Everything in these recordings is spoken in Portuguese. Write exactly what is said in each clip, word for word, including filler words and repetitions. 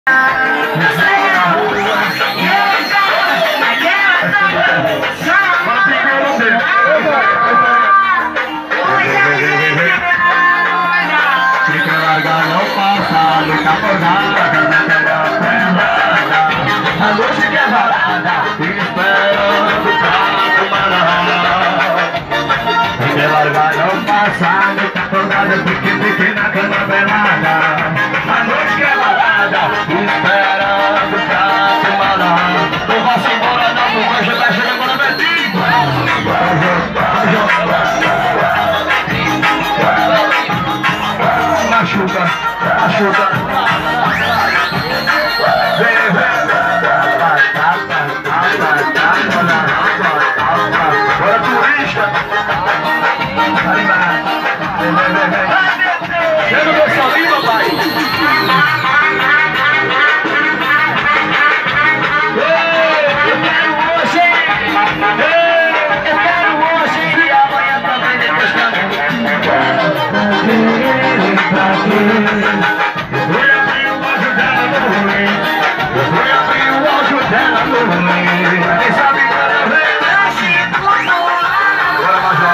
A noite que é varada, esperando pra tomar a quer largar não passado, tá acordada, pique, pique na cama velada. A noite que é varada, esperando pra tomar a não vá-se embora não, porque hoje tá chegando na Betinho. Machuca, machuca. Bora turista! Chega meu salinho, papai! Eu quero hoje! Eu quero hoje! E amanhã também depois também! Eu vou abrir o olho dela no ruim! Eu vou abrir o olho dela no ruim! Quem sabe ela vem! Bora, Major!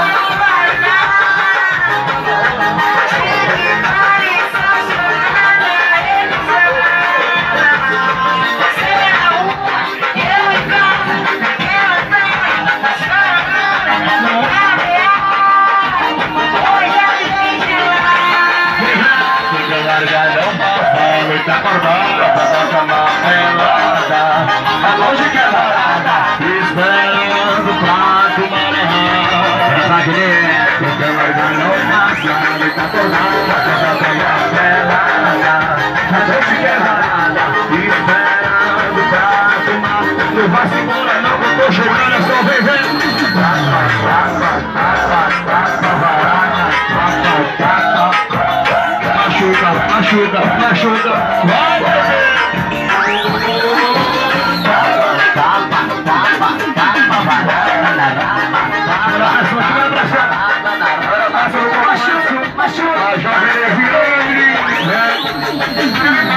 Tá acordada, tá cama pelada. A noite que é varada, esperando pra tomar a Wagner, fica largando o passado. Tá acordada, tá cama pelada. A noite que é varada, esperando pra tomar. Não vai se embora não, que eu tô chegando, é só vem vendo. Tapa, tapa, tapa, tapa, varada. Tapa, tapa. Machuca, machuca, machuca. Vai, bebê! Tapa, tapa, tapa, tapa, varanda, rapa, abraço, abraço, abraço, machuca, machuca. A jovem é virou,